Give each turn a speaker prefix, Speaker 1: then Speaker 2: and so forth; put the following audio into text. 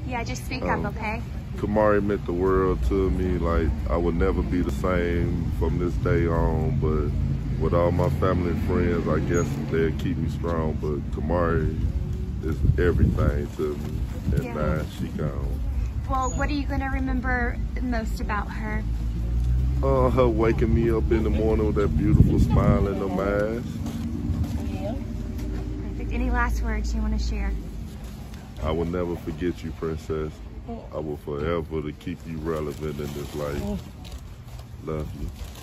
Speaker 1: Yeah, just speak up, okay?
Speaker 2: Kamarie meant the world to me. Like, I would never be the same from this day on, but with all my family and friends, I guess they'll keep me strong. But Kamarie is everything to me, and now she gone.
Speaker 1: Well, what are you going to remember most about her?
Speaker 2: Her waking me up in the morning with that beautiful smile and the mask.
Speaker 1: Perfect. Any last words you want to share?
Speaker 2: I will never forget you, Princess. I will forever to keep you relevant in this life. Love you.